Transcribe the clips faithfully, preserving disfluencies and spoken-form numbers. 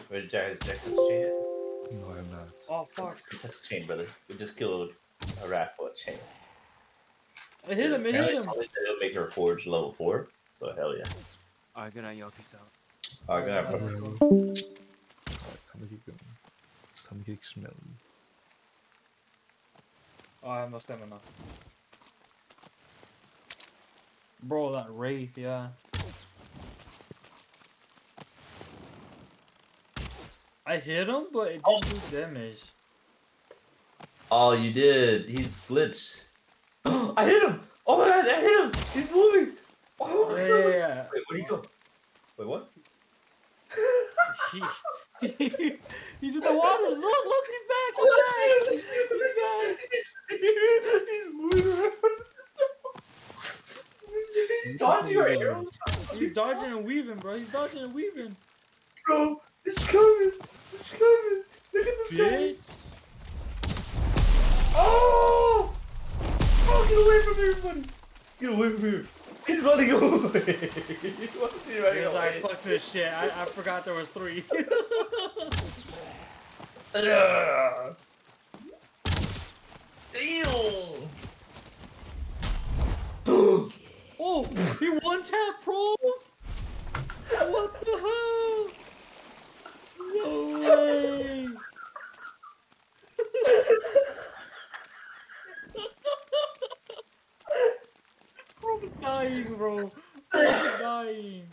Wait, Jack, Jack, has a chain hit? No, I'm not. Oh fuck! That's a chain, brother. We just killed a rat for a chain. I hit him! I hit him! Probably said it'll make her forge level four. So hell yeah. Alright, good night, y'all. Peace out. Alright, good night, bro. Alright, Alright, time to keep going. Time to get smelly. Oh, I have no stamina. Bro, that wraith, yeah. I hit him, but it didn't do damage. Oh, you did. He's glitched. I hit him! Oh my god, I hit him! He's moving! Oh my Yeah, god! yeah, yeah. Wait, where'd he go? Wait, what? He- he's in the waters. Look, look, he's back. He's back. He's back. He's moving around. He's dodging your arrows. He's dodging and weaving, bro. He's dodging and weaving. Bro, it's coming. It's coming. Look at the Bitch. Oh! Oh, get away from here, buddy. Get away from here. He's running away. He's running He's away. like, fuck this shit. I, I forgot there was three. Yeah. Damn. Oh, he one tap, bro. What the hell? No way. Bro's dying, bro. Bro's dying.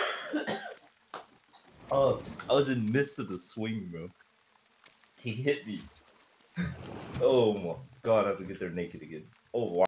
Oh, I was in the midst of the swing, bro. He hit me. Oh my god, I have to get there naked again. Oh wow.